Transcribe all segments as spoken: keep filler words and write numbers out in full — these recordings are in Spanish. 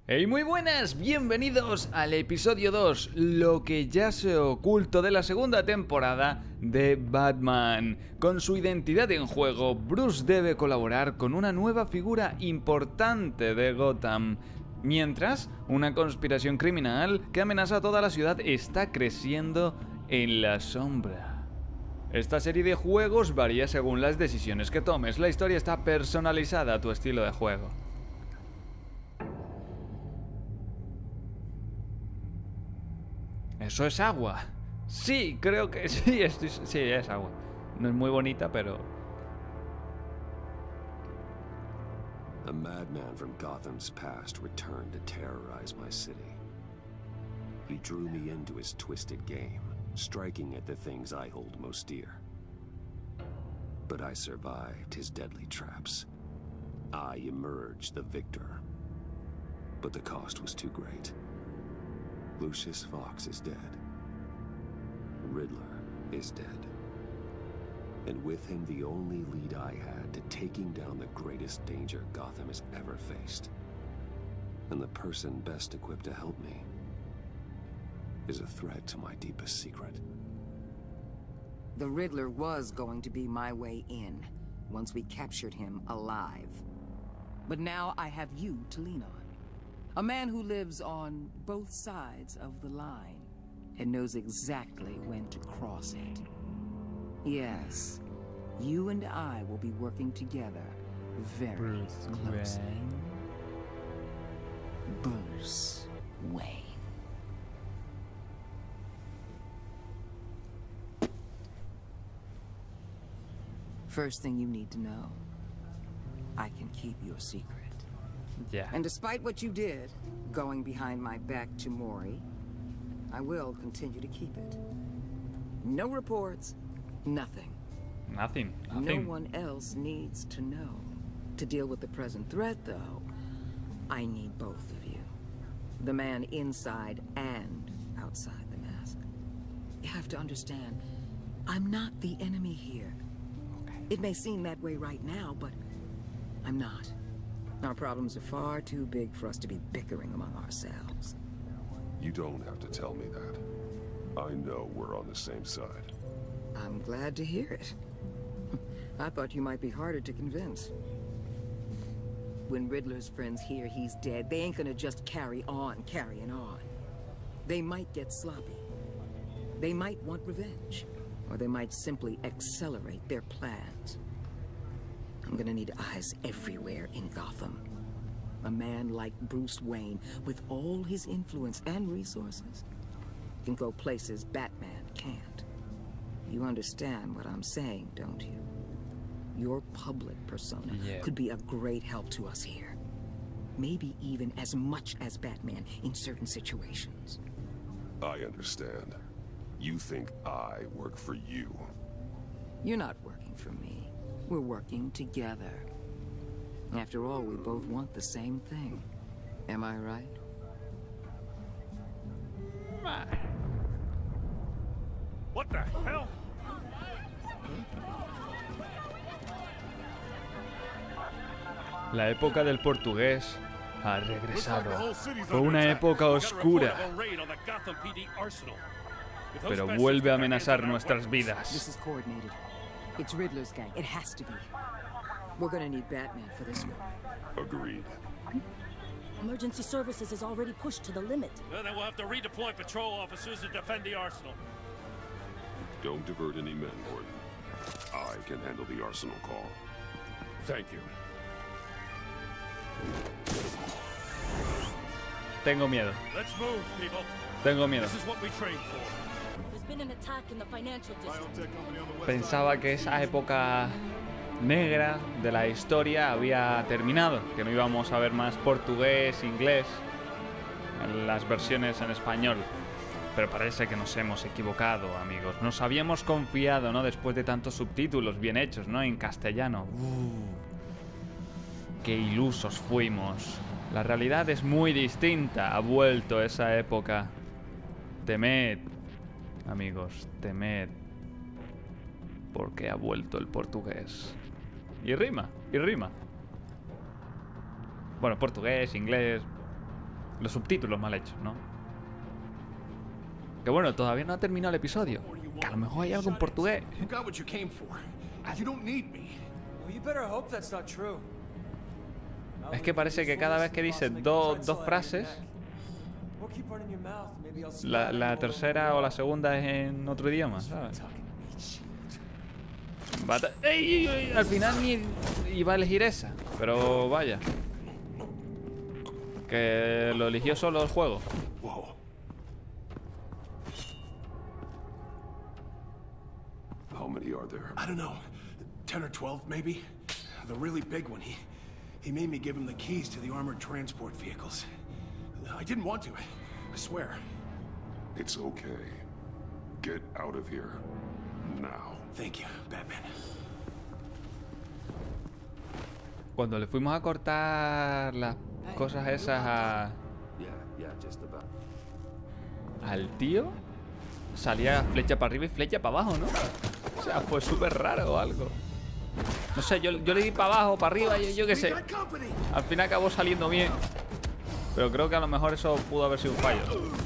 Hey, muy buenas, bienvenidos al episodio dos, lo que ya se ocultó de la segunda temporada de Batman. Con su identidad en juego, Bruce debe colaborar con una nueva figura importante de Gotham. Mientras, una conspiración criminal que amenaza a toda la ciudad está creciendo en la sombra. Esta serie de juegos varía según las decisiones que tomes. La historia está personalizada a tu estilo de juego. ¿Eso es agua? Sí, creo que sí, estoy, sí, es agua. No es muy bonita, pero... A madman from Gotham's past returned to terrorize my city. He drew me into his twisted game, striking at the things I hold most dear. But I survived his deadly traps. I emerged the victor. But the cost was too great. Lucius Fox is dead. Riddler is dead. And with him, the only lead I had to taking down the greatest danger Gotham has ever faced. And the person best equipped to help me is a threat to my deepest secret. The Riddler was going to be my way in, once we captured him alive. But now I have you to lean on. A man who lives on both sides of the line and knows exactly when to cross it. Yes, you and I will be working together very Bruce closely. Wayne. Bruce Wayne. First thing you need to know, I can keep your secret. Ya. And despite what you did, going behind my back to Mori, I will continue to keep it. No reports, nothing. Nothing, No nothing. one else needs to know. To deal with the present threat, though, I need both of you. The man inside and outside the mask. You have to understand, I'm not the enemy here. Okay. It may seem that way right now, but I'm not. Our problems are far too big for us to be bickering among ourselves. You don't have to tell me that. I know we're on the same side. I'm glad to hear it. I thought you might be harder to convince. When Riddler's friends hear he's dead, they ain't gonna just carry on carrying on. They might get sloppy. They might want revenge. Or they might simply accelerate their plans. I'm gonna need eyes everywhere in Gotham. A man like Bruce Wayne, with all his influence and resources, can go places Batman can't. You understand what I'm saying, don't you? Your public persona Yeah. could be a great help to us here. Maybe even as much as Batman in certain situations. I understand. You think I work for you. You're not working for me. We're working together. After all, we both want the same thing. Am I right? What the hell? La época del portugués ha regresado. Fue una época oscura, pero vuelve a amenazar nuestras This vidas. is coordinated. It's Riddler's gang. It has to be. We're gonna need Batman for this one. Agreed. Emergency services is already pushed to the limit. Well, then we'll have to redeploy patrol officers to defend the arsenal. Don't divert any men, Gordon. I can handle the arsenal call. Thank you. Tengo miedo, Let's move, people. tengo miedo. This is what we trained for. There's been an attack in the financial district. Pensaba que esa época negra de la historia había terminado, que no íbamos a ver más portugués, inglés en las versiones en español. Pero parece que nos hemos equivocado, amigos. Nos habíamos confiado, ¿no? Después de tantos subtítulos bien hechos, ¿no? En castellano. Uh, ¡Qué ilusos fuimos! La realidad es muy distinta. Ha vuelto esa época. Temed, amigos, temed. Porque ha vuelto el portugués. Y rima, y rima. Bueno, portugués, inglés. Los subtítulos mal hechos, ¿no? Que bueno, todavía no ha terminado el episodio. Que a lo mejor hay algo en portugués. You got what you came for. You don't need me. Well, you better hope that's not true. Es que parece que cada vez que dice dos, dos frases, la, la tercera o la segunda es en otro idioma, ¿sabes? Bata ¡Ey, ey, ey! Al final ni iba a elegir esa, pero vaya. Que lo eligió solo el juego. Whoa. How many are there? I don't know. Ten or twelve, maybe? The really big one, he... He made me give him the keys to the armored transport vehicles. I didn't want to, I swear. It's okay. Get out of here. Now. Thank you, Batman. Cuando le fuimos a cortar las cosas esas a... Yeah, yeah, just about. al tío, salía flecha para arriba y flecha para abajo, ¿no? O sea, fue súper raro o algo. No sé, yo, yo le di para abajo, para arriba, yo, yo qué sé. Al final acabó saliendo bien. Pero creo que a lo mejor eso pudo haber sido un fallo.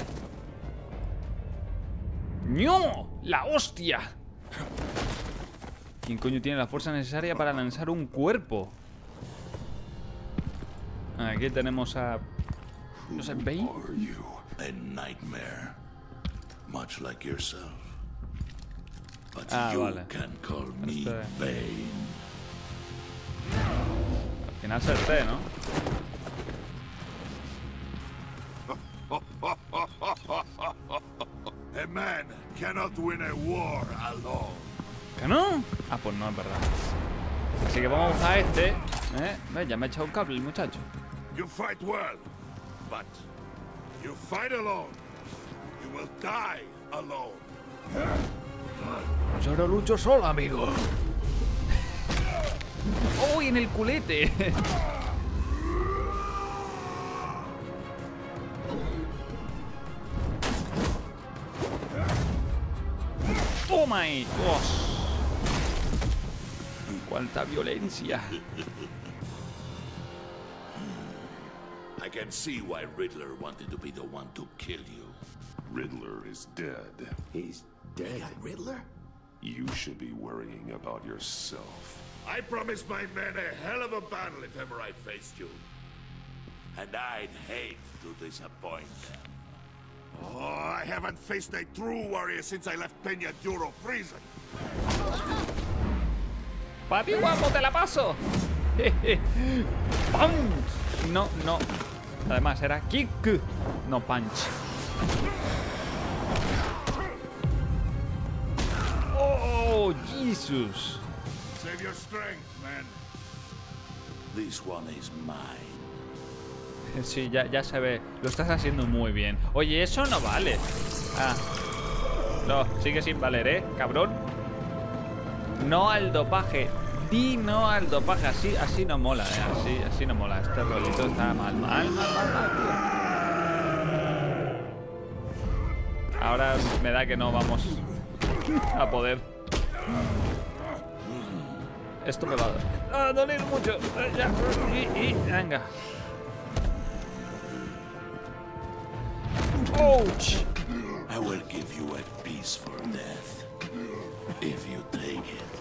¡No! ¡La hostia! ¿Quién coño tiene la fuerza necesaria para lanzar un cuerpo? Aquí tenemos a... no sé, Bane. A nightmare, much like yourself. But Ah, you vale. can call me Este- Bane. Al final acerté, ¿no? A man cannot win a war alone. ¿Que no? Ah, pues no, es verdad. Así que vamos a usar este. ¿Eh? Ve, ya me ha echado un cable el muchacho. You fight well, but you fight alone. You will die alone. Yo no lucho solo, amigo. ¡Uy, en el culete! ¡Oh, my Dios! ¡Cuánta violencia! I can see why Riddler wanted to be the one to kill you. Riddler is dead. He's dead. Riddler? You should be worrying about yourself. I promised my men a hell of a battle if ever I faced you. And I'd hate to disappoint them. Oh, I haven't faced a true warrior since I left Peña Duro prison. ¡Papi guapo, te la paso! ¡Punch! No, no. Además, era kick, no punch. ¡Oh, Jesus! Save your strength, man. This one is mine. Sí, ya, ya se ve. Lo estás haciendo muy bien. Oye, eso no vale. Ah. No, sigue sin valer, ¿eh? Cabrón. No al dopaje. Di no al dopaje. Así, así no mola, ¿eh? Así, así no mola. Este rolito está mal, mal, mal, mal, mal, tío. Ahora me da que no vamos a poder. Esto me va a doler mucho. Ya. Y, y, venga. Ouch. I will give you a peaceful death if you take it.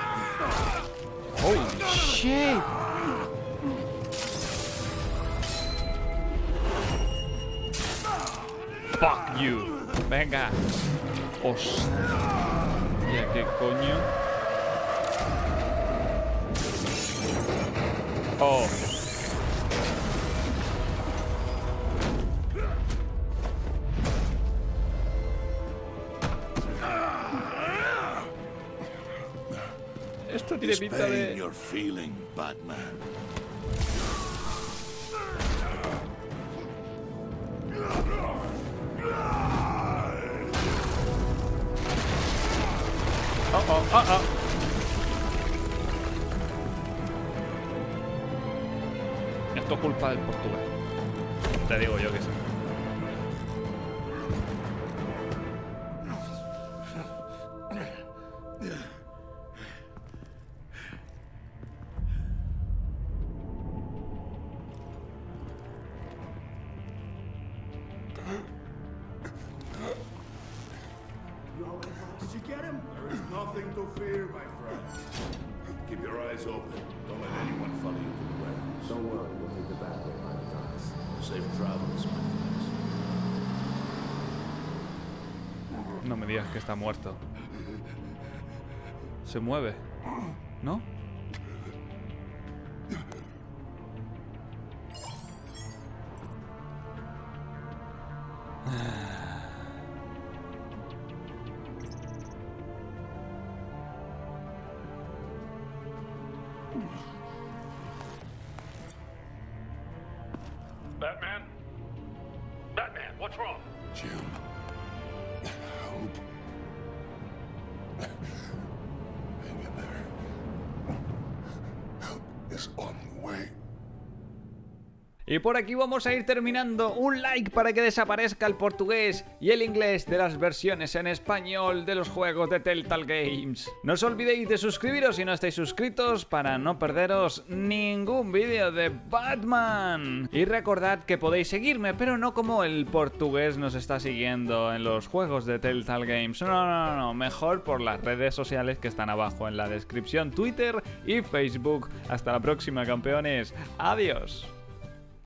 Holy shit. Fuck you. Venga. Hostia, qué coño. Oh. Esto tiene Is pinta pain de... you're feeling, Batman? Oh, oh, oh, oh. Esto es culpa del portugués. Te digo yo que sí. nothing to fear, my friend. Keep your eyes open. Don't let anyone follow you to the warehouse. Don't worry, we'll take the back way by the docks. Safe travels, my friends. No me digas que está muerto. Se mueve, ¿no? Batman? Batman, what's wrong? Jim. Help. Hang in there. Help is on the way. Y por aquí vamos a ir terminando. Un like para que desaparezca el portugués y el inglés de las versiones en español de los juegos de Telltale Games. No os olvidéis de suscribiros si no estáis suscritos para no perderos ningún vídeo de Batman. Y recordad que podéis seguirme, pero no como el portugués nos está siguiendo en los juegos de Telltale Games. No, no, no, no. Mejor por las redes sociales que están abajo en la descripción, Twitter y Facebook. Hasta la próxima, campeones. Adiós.